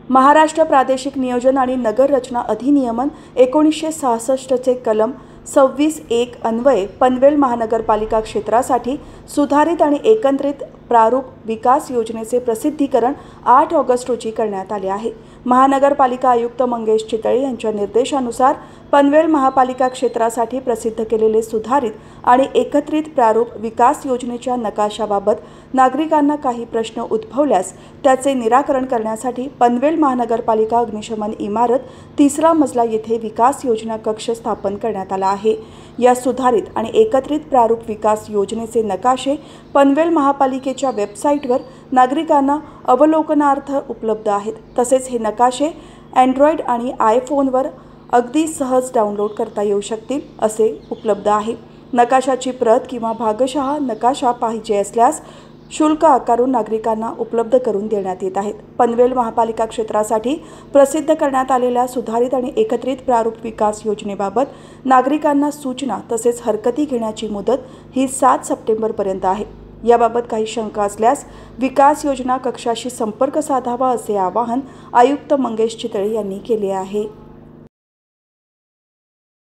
महाराष्ट्र प्रादेशिक नियोजन आणि नगर रचना अधिनियमन 1966 चे कलम 26(1) अन्वये पनवेल महानगरपालिका क्षेत्रासाठी सुधारित आणि एकत्रित प्रारूप विकास योजनेचे प्रसिद्धीकरण 8 ऑगस्ट रोजी करण्यात आले आहे। महानगरपालिका आयुक्त मंगेश चितळे यांच्या निर्देशानुसार पनवेल महापालिका क्षेत्रासाठी प्रसिद्ध केलेले सुधारित आणि एकत्रित प्रारूप विकास योजनेच्या नकाशाबाबत नागरिकांना काही प्रश्न उद्भवल्यास त्याचे निराकरण करण्यासाठी पनवेल महानगरपालिका अग्निशमन इमारत 3रा मजला येथे विकास योजना कक्ष स्थापन करण्यात आला आहे। या सुधारित आणि एकत्रित प्रारूप विकास योजनेचे नकाशे पनवेल महापालिकेच्या वेबसाईटवर नागरिकांना अवलोकनार्थ उपलब्ध आहेत। तसेच हे नकाशे अँड्रॉइड आणि आयफोनवर अगदी सहज डाउनलोड करता येऊ शकतील असे उपलब्ध आहे। नकाशाची प्रत किंवा भागशः नकाशा पाहिजे असल्यास शुल्क आकारून नागरिकांना उपलब्ध करून देण्यात येत आहेत। पनवेल महापालिका क्षेत्रासाठी प्रसिद्ध करण्यात आलेल्या सुधारित आणि एकत्रित प्रारूप विकास योजनेबाबत नागरिकांना सूचना तसेच हरकती घेण्याची मुदत ही 7 सप्टेंबरपर्यंत आहे। याबाबत काही शंका असल्यास विकास योजना कक्षाशी संपर्क साधावा असे आवाहन आयुक्त मंगेश चितळे यांनी केले आहे।